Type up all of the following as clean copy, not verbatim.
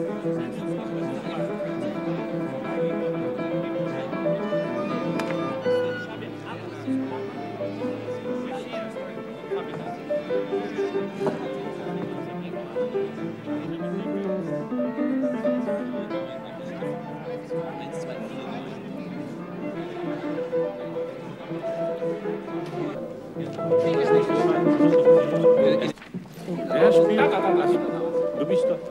Er spielt. Du bist doch.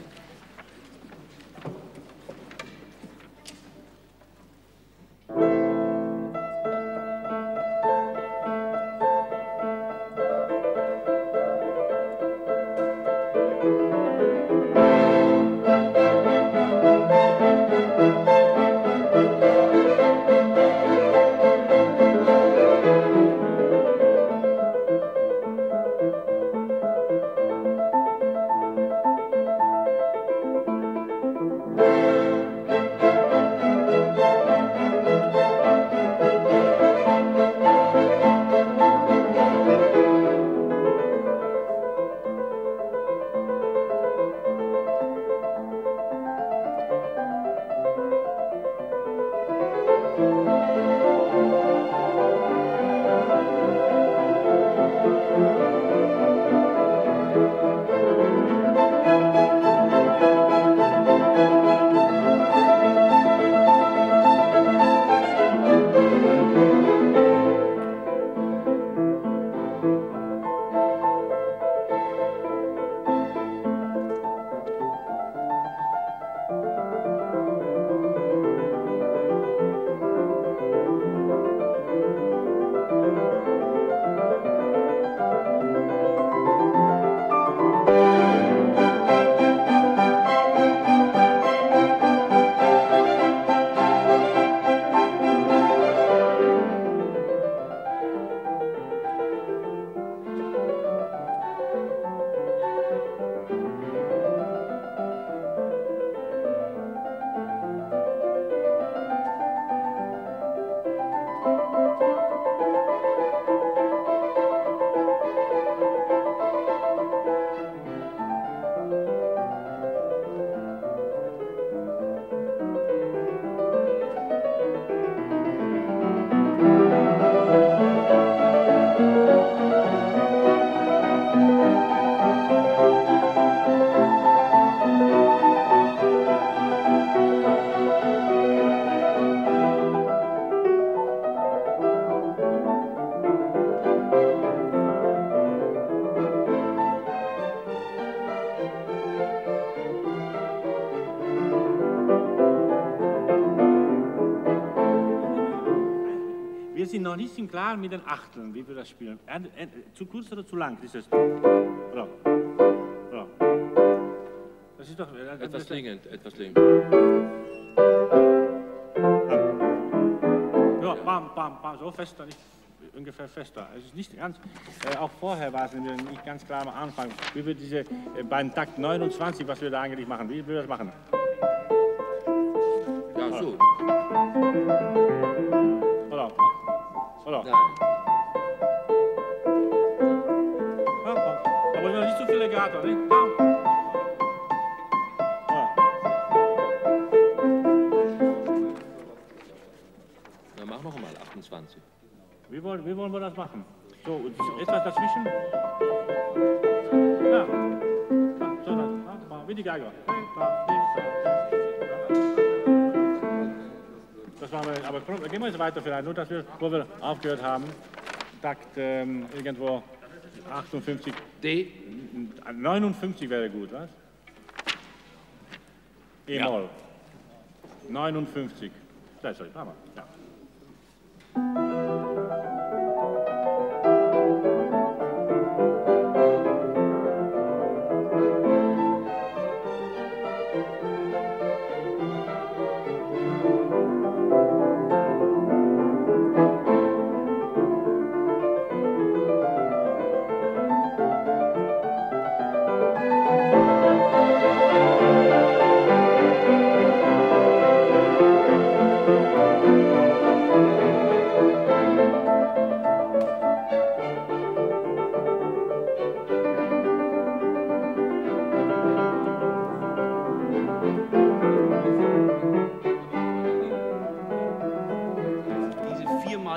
Wir sind noch nicht im Klaren mit den Achteln, wie wir das spielen. Zu kurz oder zu lang? Dieses oder? Oder? Das ist doch... Etwas liegend, etwas liegend. Ja, bam, bam, bam, so fester, nicht ungefähr fester. Es ist nicht ganz... auch vorher war es nicht ganz klar am Anfang, wie wir diese... beim Takt 29, was wir da eigentlich machen. Wie wir das machen? Ja, so. Oder? Oder? Nein. Ja, aber noch nicht so viel Legato, nicht? Dann mach noch einmal 28. Wie wollen wir das machen? So, etwas dazwischen? Ja. So, wie die Geiger. Das machen wir, aber gehen wir jetzt weiter vielleicht, nur dass wir, wo wir aufgehört haben, Takt irgendwo 58, D. 59 wäre gut, was? E-Moll. Ja. 59. Sorry, machen wir. Ja.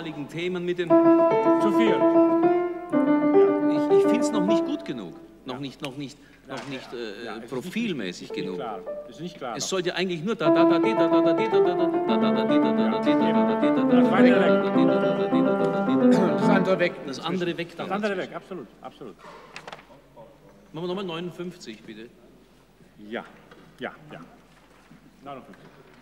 einmaligen Themen mit den... Zu viel. Ich finde es noch nicht gut genug. Noch nicht profilmäßig genug. Das ist nicht klar. Es sollte eigentlich nur das andere weg. Das andere weg. Das andere weg, absolut, absolut. Machen wir nochmal 59, bitte. Ja, ja, ja. 59.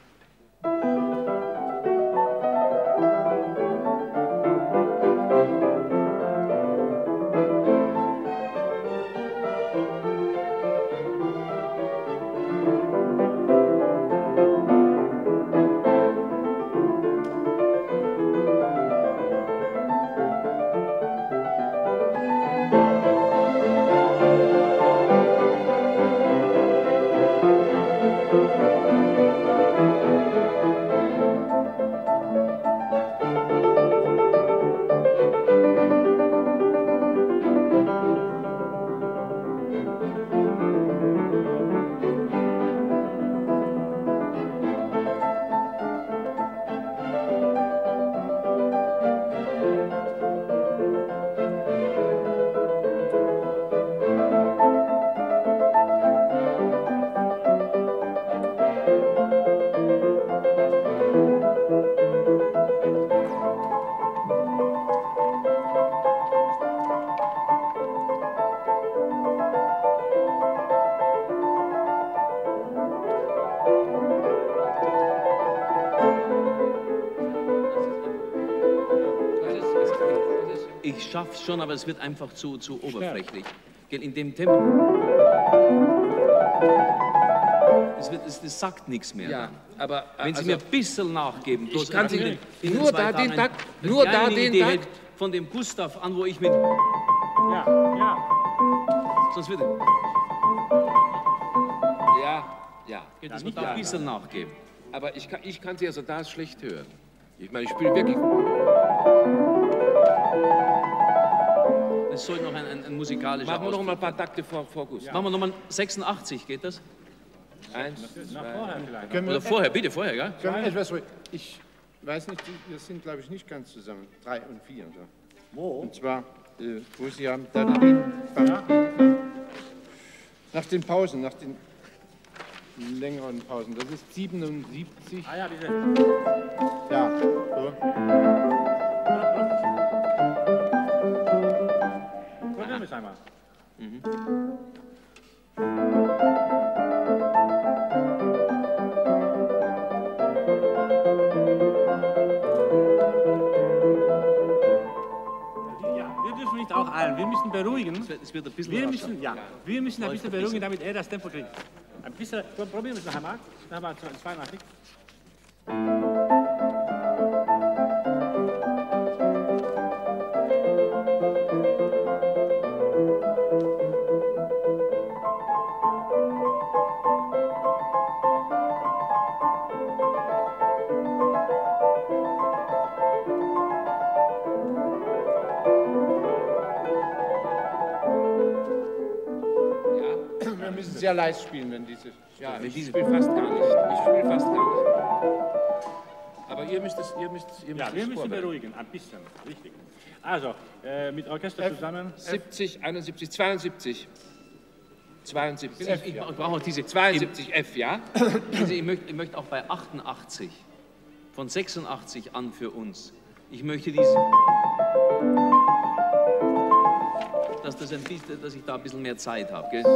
Ich schaffe es schon, aber es wird einfach zu oberflächlich. In dem Tempo. Es sagt nichts mehr. Ja, aber wenn Sie mir ein bisschen nachgeben, ich kann Sie nur da den Takt, von dem Gustav an, wo ich mit. Ja, ja. Sonst wird. Ja. Das wird da ein bisschen nachgeben. Aber ich kann Sie also da schlecht hören. Ich meine, ich spiele wirklich. Es soll noch ein musikalischer Machen wir noch mal ein paar Takte vor Gustav. Ja. Machen wir noch mal 86, geht das? 1, 2, Oder vorher, bitte vorher, ja? Können wir etwas ruhig? Ich weiß nicht, wir sind, glaube ich, nicht ganz zusammen. 3 und 4. So. Wo? Und zwar, wo Sie haben, nach den Pausen, nach den längeren Pausen. Das ist 77. Ah ja, diese. Ja, so. Probieren wir es einmal. Wir dürfen nicht auch eilen, wir müssen beruhigen. Es wird ein bisschen Wir rascher. müssen, wir müssen ein bisschen beruhigen, damit er das Tempo kriegt. Ein bisschen, probieren wir es noch einmal. Noch einmal 82. Wir müssen sehr leise spielen, wenn diese. Ja, ich spiele fast gar nicht. Aber ihr müsst es Ja, wir müssen vorbereiten. beruhigen, ein bisschen, richtig. Also, mit Orchester zusammen. 70, 71, 72. 72. Ich brauche noch diese 72 F, ja? Also ich möchte auch bei 88, von 86 an für uns, ich möchte diese, dass ich da ein bisschen mehr Zeit habe. Gell?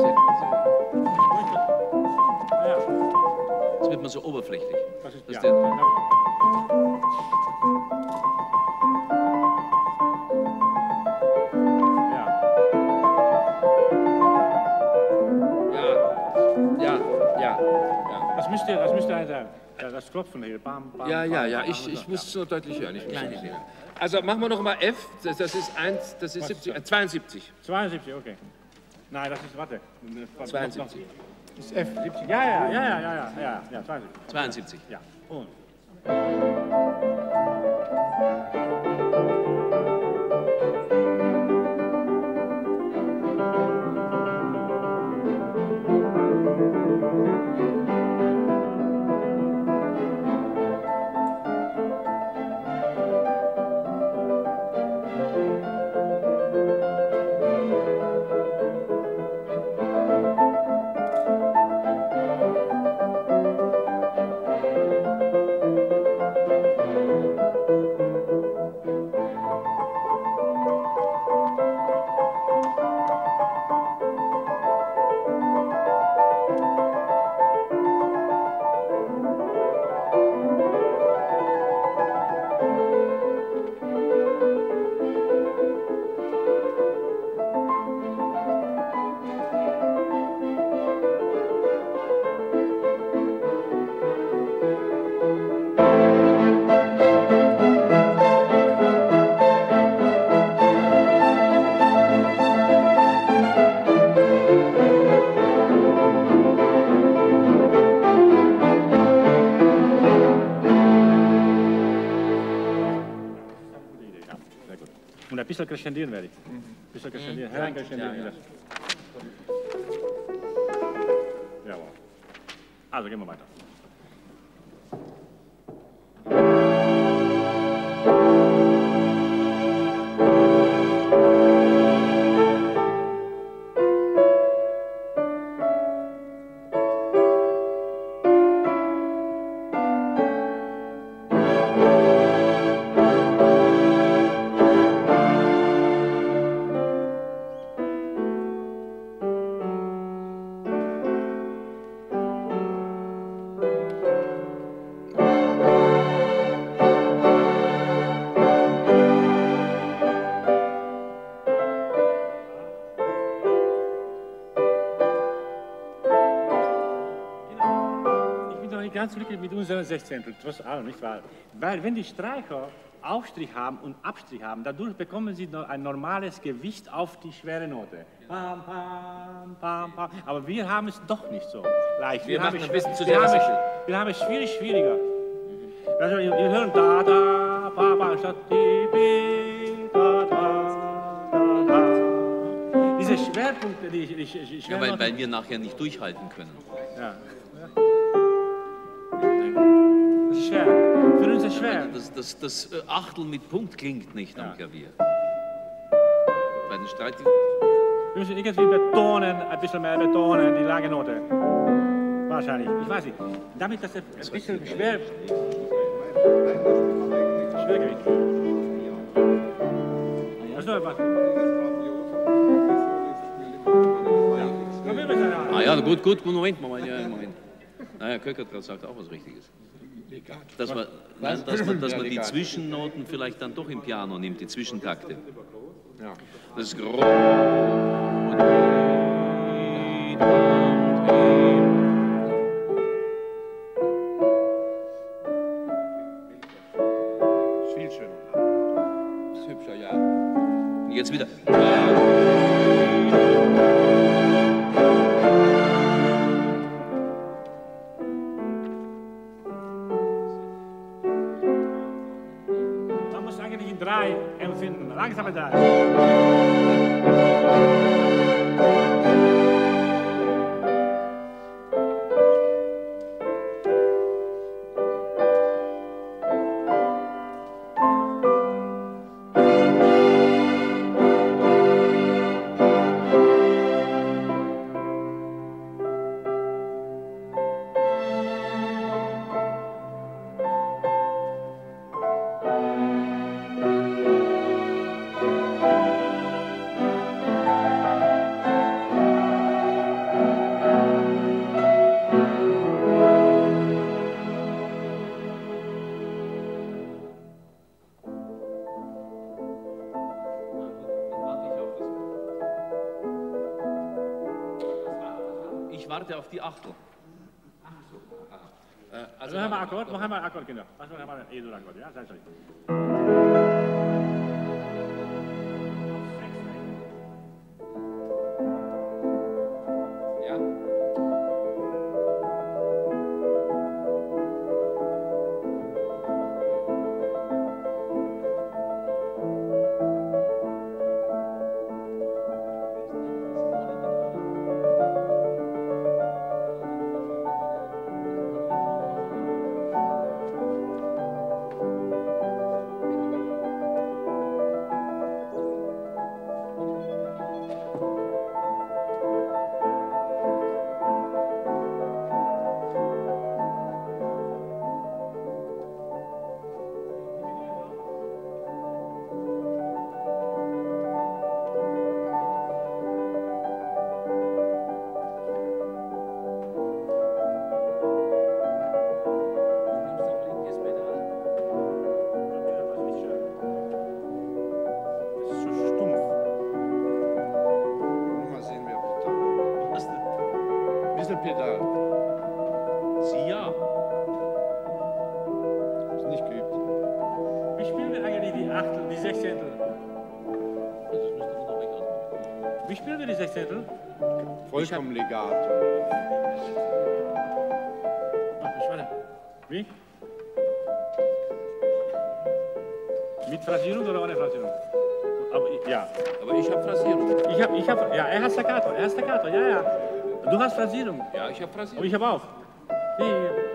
Das wird mir so oberflächlich. Das ist, Dass ja. der- Ja. Das müsste sein. Das Klopfen hier. Bam, bam, Ja, bam, ich muss es nur deutlich hören. Kleine. Also machen wir noch mal F, das ist 1, das ist 70, 72. 72, okay. Nein, das ist, warte. 72. Das ist F. 70. Ja, 72. 72. Ja, und. ein bisschen crescendieren werde ich. Ein bisschen crescendieren, hereincrescendieren. Ja, ja. Jawohl. Also gehen wir weiter. Ganz glücklich mit unseren Sechzehntel, trotz allem, nicht wahr? Weil wenn die Streicher Aufstrich haben und Abstrich haben, dadurch bekommen sie noch ein normales Gewicht auf die schwere Note. Pam, pam, pam, pam. Aber wir haben es doch nicht so leicht. Wir machen haben ein bisschen zu sehr Musikstück. wir haben es schwieriger. Also, wir hören da, da, pa, pa, statt di, bi, da, da, da, da. Diese Schwerpunkte, die Ja, Schwernoten. weil wir nachher nicht durchhalten können. Ja. Das ist schwer. Für uns ist es schwer. Das Achtel mit Punkt klingt nicht am Klavier. Bei den Streit... Wir müssen irgendwie betonen, ein bisschen mehr betonen, die lange Note. Wahrscheinlich, ich weiß nicht. Damit das ein bisschen Schwergewicht. Das ist nur was. Ah ja, gut, Moment. Ja, Moment. Naja, Köckertraut sagt auch was Richtiges. Dass man die Zwischennoten vielleicht dann doch im Piano nimmt, die Zwischentakte. Ja. Das ist grob. Viel schöner. Das ist hübscher, ja. Und jetzt wieder. Man muss eigentlich in 3 empfinden. Langsame 3. Ich warte auf die Achtel. Also noch einmal Akkord, Kinder. Also noch einmal ein E-Dur-Akkord, ja? Sei so. Ja. Pedal. Sie ja. Ist nicht geübt. Wie spielen wir eigentlich die Achtel, die Sechzehntel? Das müsste man doch nicht ausmachen. Wie spielen wir die Sechzehntel? Vollkommen legato. Ach, warte. Wie? Mit Phrasierung oder ohne Phrasierung? Ja. Aber ich habe Phrasierung. Ja, er hat Staccato, ja, ja. Du hast Phrasierung. Ja, ich habe Und Phrasierung. ich habe auch. Die.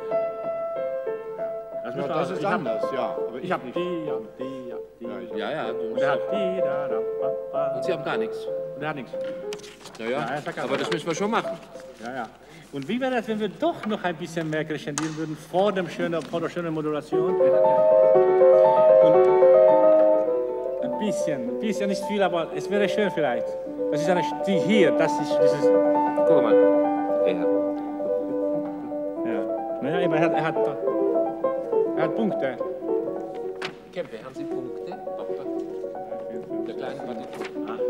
Ja, das ist anders, ja. Aber Ich habe nicht. die. Ja, ja. Und er hat die, da, pa. Und Sie haben gar nichts. Und er hat nichts. Ja, ja. Ja, er sagt Aber das müssen wir schon machen. Ja, ja. Und wie wäre es, wenn wir doch noch ein bisschen mehr crescendieren würden vor der schönen Modulation? Und ein bisschen nicht viel, aber es wäre schön vielleicht. Das ist die hier, das ist dieses. Guck mal. Ja. Ja. Naja, aber er hat Punkte. Kempe, haben Sie Punkte? Doktor? Der kleine Partitur.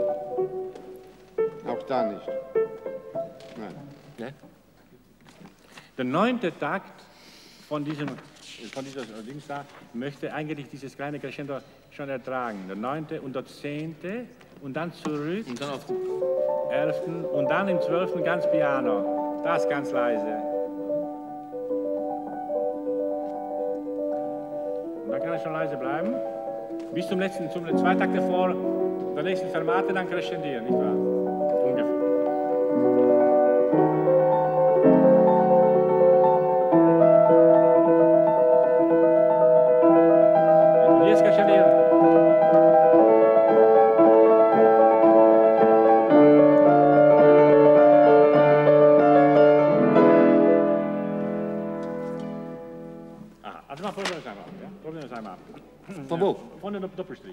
Auch da nicht. Nein. Ne? Der 9. Takt von dieser Dings da möchte eigentlich dieses kleine Crescendo schon ertragen. Der 9. und der 10. und dann zurück. Und dann auf den 11. und dann im 12. ganz piano. Das ganz leise. Und dann kann er schon leise bleiben. Bis zum zwei Takte vor der nächsten Fermate, dann crescendieren, nicht wahr? Ungefähr. Und jetzt crescendieren. Also mal probieren wir es einmal ab. Ja? Probieren wir es einmal ab. Von wo? Von der Doppelstrich.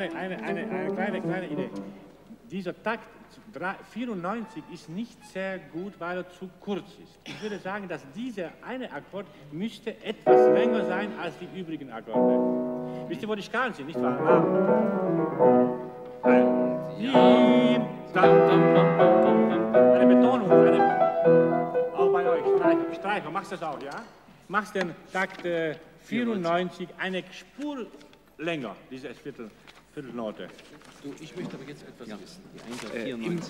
kleine Idee. Dieser Takt 94 ist nicht sehr gut, weil er zu kurz ist. Ich würde sagen, dass dieser eine Akkord müsste etwas länger sein als die übrigen Akkorde. Wisst ihr, wo die Skalen sind, nicht wahr? Eine Betonung, auch bei euch, Streicher, machst du das auch, ja? Machst den Takt 94 eine Spur länger, diese Viertelnote. Du, ich möchte aber jetzt etwas wissen. Die 94.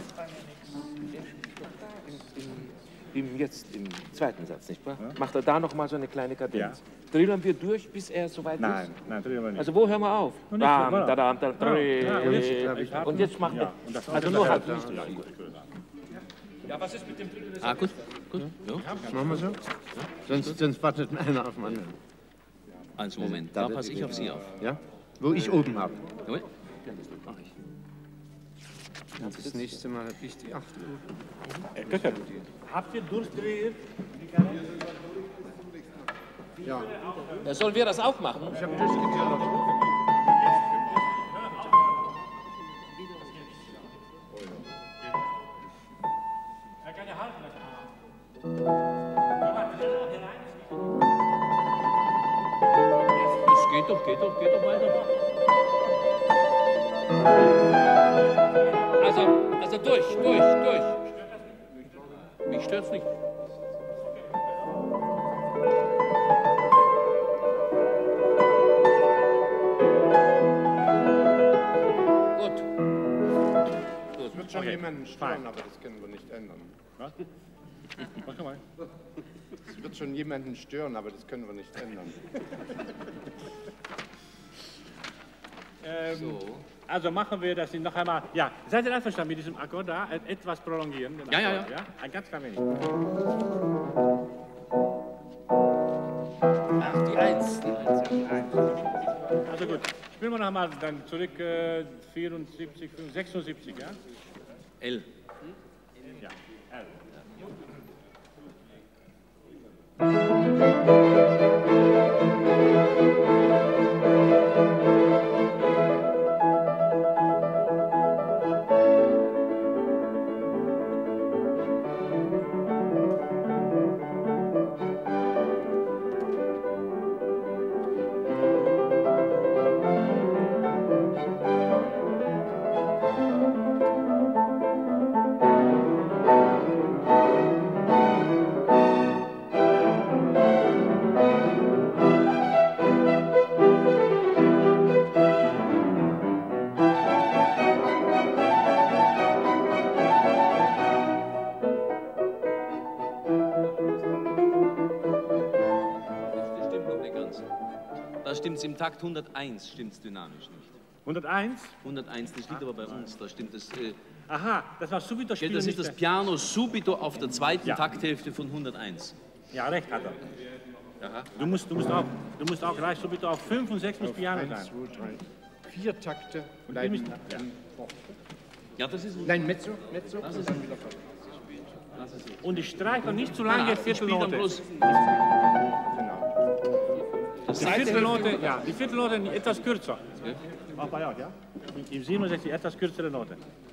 Jetzt im zweiten Satz, nicht wahr? Macht er da noch mal so eine kleine Kadenz? Ja. Drillern wir durch, bis er soweit Nein, ist? nein, drehen wir nicht. Also wo hören wir auf? Nicht, Bam, voilà. dadam, da, und jetzt macht Ja, er. und das Also nur halb. Ja, Ja, was ist mit dem Drittel des Ah, gut. Ja. Machen wir so? Sonst wartet einer auf den anderen. Also Moment, da passe ich auf Sie auf. Ja? Wo ich oben habe. Jawohl. Das nächste Mal habe ich die 8 Uhr. Habt ihr durchgedreht? Ja. Sollen wir das auch machen? Ich habe durchgedreht. Er kann ja halten, das Das geht doch weiter. Also durch. Mich stört's nicht. Gut. Es wird schon jemanden stören, aber das können wir nicht ändern. Was? Mach mal. Es wird schon jemanden stören, aber das können wir nicht ändern. Also machen wir das noch einmal. Ja, seid ihr einverstanden mit diesem Akkord da? Etwas prolongieren. Den Ja. Akkord, Ein ganz klein wenig. Ach, die Eins. Also gut, spielen wir noch einmal dann zurück 74, 76, ja? L. Ja, L. Stimmt's im Takt 101, stimmt's dynamisch nicht. 101? 101, das liegt aber bei uns, da stimmt es. Aha, das war subito spielen. Das ist das Piano subito auf der zweiten Ja. Takthälfte von 101. Ja, recht hat er. Aha. Du musst auch gleich subito auf 5 und 6 muss Piano 1, sein. 2, 3, 4 Takte bleiben. Ja. Ja, das ist. Nein, Mezzo. Das ist Und ich streiche nicht zu lange ich spiele dann Viertelnote. bloß. Die Viertelnote, ja, die Viertelnote etwas kürzer. Auch bei euch, ja? Im 67 etwas kürzere Note.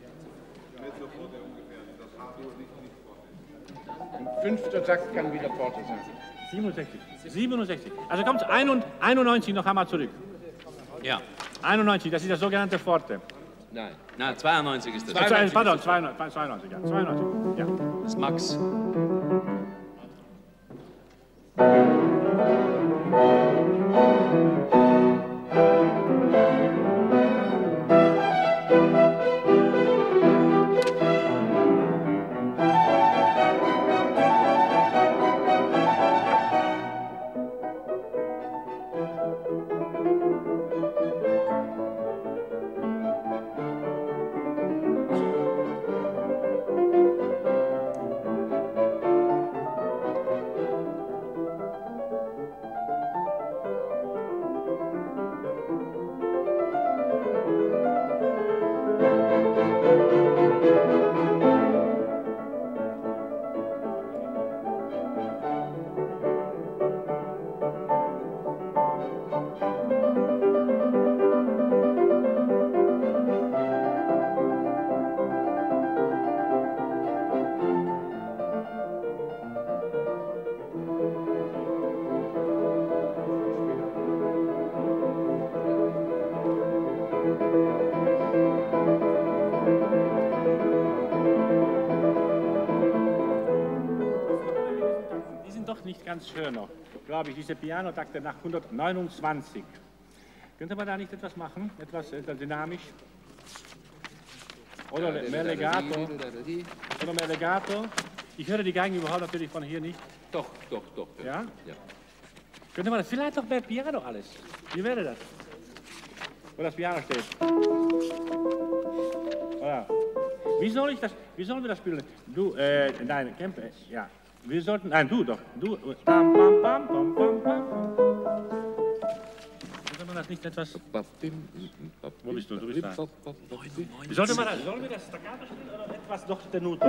Ein 5. Takt kann wieder Forte sein. 67. Also kommt 91 noch einmal zurück. Ja. 91, das ist das sogenannte Forte. Nein. Na, 92 ist das. Pardon, 92, ja. 92, ja. Das ist Max. ganz schön noch, glaube ich, diese Pianotakte nach 129. Könnte man da nicht etwas machen? Etwas dynamisch? Oder mehr Legato? Oder mehr Legato? Ich höre die Geigen überhaupt natürlich von hier nicht. Doch. Ja? Ja. Könnte man das vielleicht doch mehr Piano alles? Wie wäre das? Wo das Piano steht. Oder? Wie sollen wir das spielen? Du, nein, Kempe, ja. Wir sollten, nein, du doch. Du, pam, pam, pam, pam, pam, pam. Sollte man das nicht etwas... Wo bist du? Du bist da. Sollen wir das Staccato spielen oder etwas doch tenuto?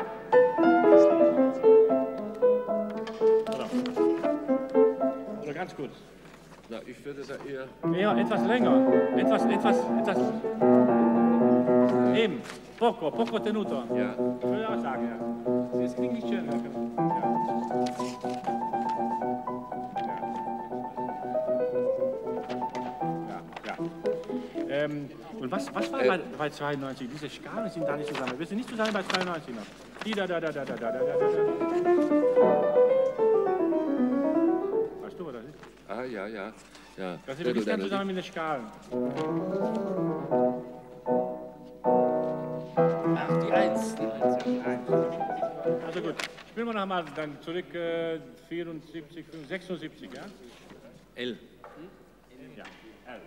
Oder ganz kurz? Na, ich würde da eher... Ja, etwas länger. Etwas... Eben. Poco tenuto. Ja. Ich würde auch sagen, ja. Das klingt nicht schön. Ja. Und was war bei 92? Diese Skalen sind da nicht zusammen. Wir sind nicht zusammen bei 92 noch. Die da. Weißt du, was das ist? Ah, ja. Das sind wir nicht ganz zusammen mit den Skalen. Ach, die Eins. Also gut, spielen wir nochmal dann zurück 74, 76, ja? L. Ja, L.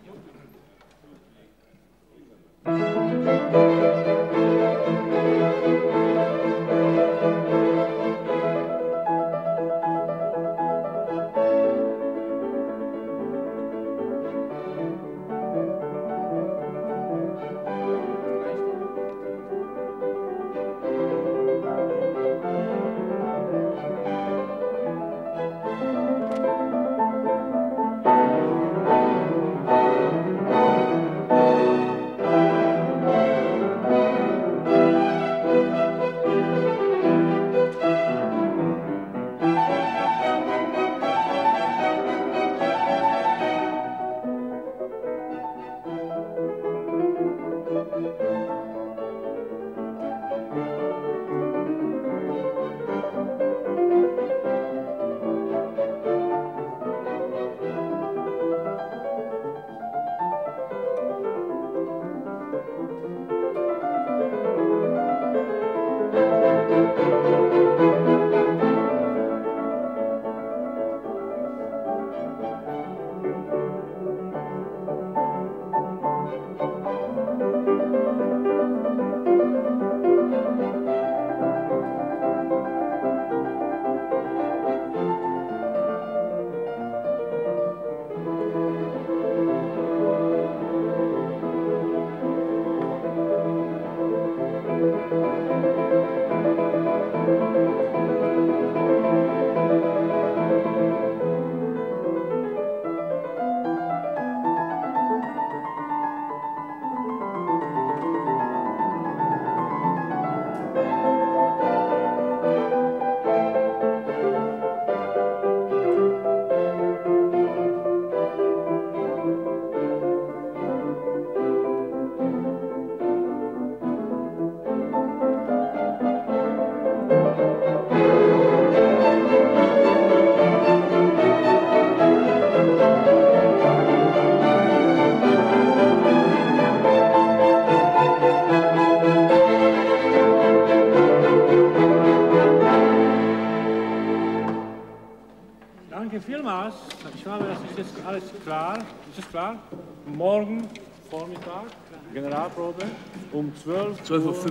Danke vielmals. Ich glaube, das ist jetzt alles klar. Ist es klar? Morgen Vormittag, Generalprobe, um 12:15 Uhr.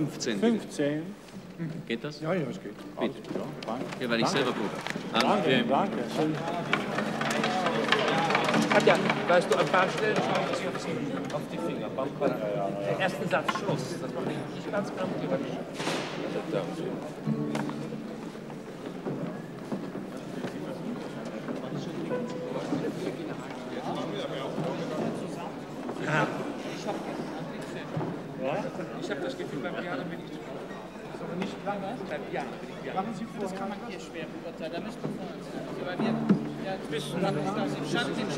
15. Geht das? Ja, es geht. Bitte. Ja, danke. Ja, weil ich selber probe. Danke, danke. Katja, weißt du, ein paar Stellen schauen Sie auf die Finger. Der erste Satz, Schluss. Das mache ich nicht ganz genau mit dir. Ich habe das Gefühl, beim Piano bin ich nicht lange. Beim Piano bin ich Machen Sie vor. Das kann man hier schwer beurteilen. Da müssen wir vor uns sein. Also, weil wir ja zwischen im Schatten sind.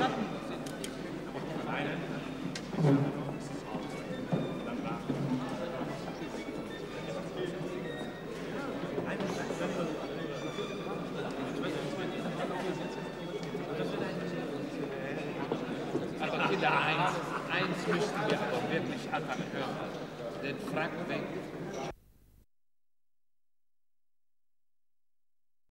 Kinder, eins müssten wir aber wirklich anfangen hören. Den Frack weg